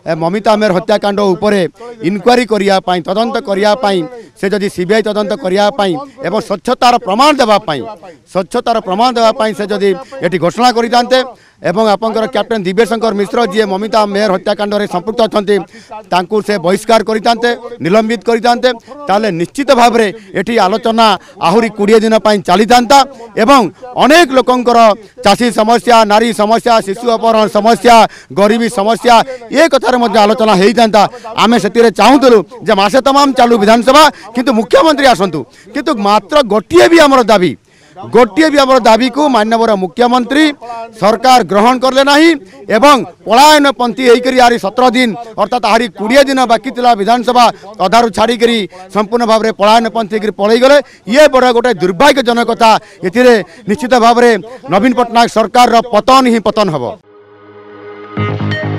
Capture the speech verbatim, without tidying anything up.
ममिता मेहर हत्याकांड उपरे इनक्वारी करिया पाई तदंत करिया पाई से जदि सीबीआई तदंत करिया पाई एवं स्वच्छतार प्रमाण देवा पाई स्वच्छतार प्रमाण देवा पाई से जदि एटी घोषणा करितांते एवं आपंकर कैप्टेन दिव्यशंकर मिश्र जी ममिता मेहर हत्याकांड में संपृक्त अच्छा से बहिष्कार करितांते निलंबित करितांते ताले निश्चित भाव में एटी आलोचना आहुरी कोड़े दिन चली था एवं अनेक लोकंकर चाषी समस्या नारी समस्या शिशु अपहरण समस्या गरीबी समस्या ये कथार मध्य आलोचना होता आम से चाहूलु जे मासे तमाम चालू विधानसभा किंतु मुख्यमंत्री आसतु किंतु मात्र गोटे भी आमर दाबी गोटे भी आमर दाबी को माननीय मुख्यमंत्री सरकार ग्रहण करले नहीं एवं पलायन पंथी होकर यारी सत्रह दिन अर्थात आहरी कोड़े दिन बाकी थिला विधानसभा अधारू छाड़िक संपूर्ण भाव में पलायन पंथी पलि गले ये बड़ गोटे दुर्भाग्यजनकता ये निश्चित भाव में नवीन पट्टनायक सरकार पतन ही पतन हम।